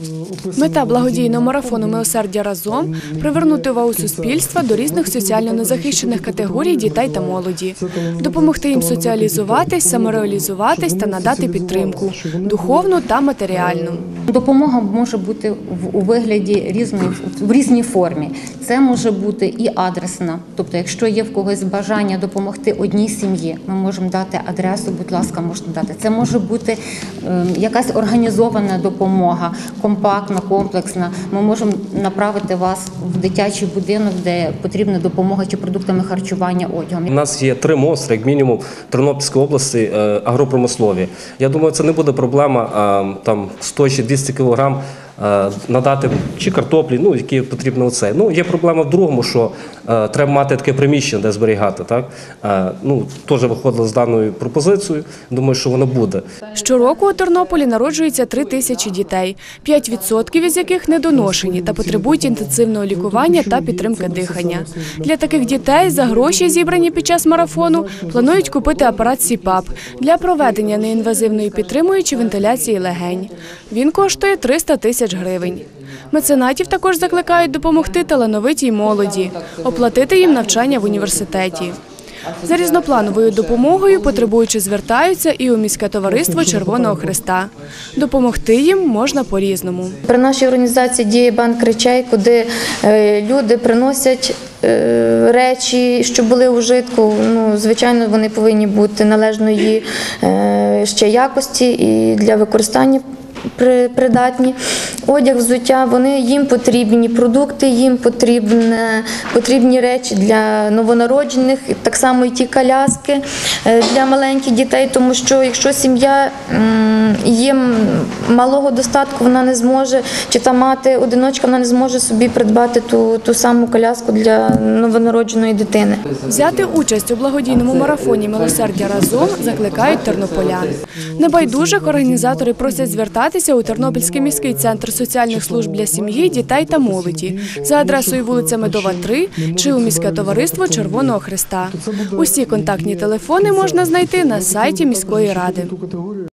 Мета благодійного марафону «Милосердя разом» – привернути увагу суспільства до різних соціально незахищених категорій дітей та молоді, допомогти їм соціалізуватись, самореалізуватись та надати підтримку – духовну та матеріальну. Допомога може бути у вигляді в різній формі. Це може бути і адресна, тобто якщо є в когось бажання допомогти одній сім'ї, ми можемо дати адресу, будь ласка, можна дати. Це може бути якась організована допомога, компактна, комплексна. Ми можемо направити вас в дитячий будинок, де потрібна допомога чи продуктами харчування, одягом. У нас є 3 монстри, як мінімум, в Тернопільській області агропромислові. Я думаю, це не буде проблема там 100 чи 200 кілограм надати чи картоплі, які потрібно оце. Є проблема в другому, що треба мати таке приміщення, де зберігати. Так? Теж виходили з даною пропозицією, думаю, що воно буде. Щороку у Тернополі народжується 3 тисячі дітей, 5% із яких недоношені та потребують інтенсивного лікування та підтримки дихання. Для таких дітей за гроші, зібрані під час марафону, планують купити апарат СІПАП для проведення неінвазивної підтримуючої вентиляції легень. Він коштує 300 тисяч гривень. Меценатів також закликають допомогти талановитій молоді, оплатити їм навчання в університеті. За різноплановою допомогою потребуючі звертаються і у міське товариство Червоного Хреста. Допомогти їм можна по-різному. При нашій організації діє банк речей, куди люди приносять речі, що були у вжитку. Звичайно, вони повинні бути належної ще якості і для використання придатні. Одяг, взуття, їм потрібні продукти, їм потрібні речі для новонароджених, так само і ті коляски для маленьких дітей, тому що якщо сім'я є малого достатку, вона не зможе, чи та мати-одиночка, вона не зможе собі придбати ту саму коляску для новонародженої дитини. Взяти участь у благодійному марафоні «Милосердя разом» закликають тернополян. Небайдужих організатори просять звертатися у Тернопільський міський центр соціальних служб для сім'ї, дітей та молоді за адресою вулиця Медова, 3 чи у міське товариство Червоного Хреста. Усі контактні телефони можна знайти на сайті міської ради.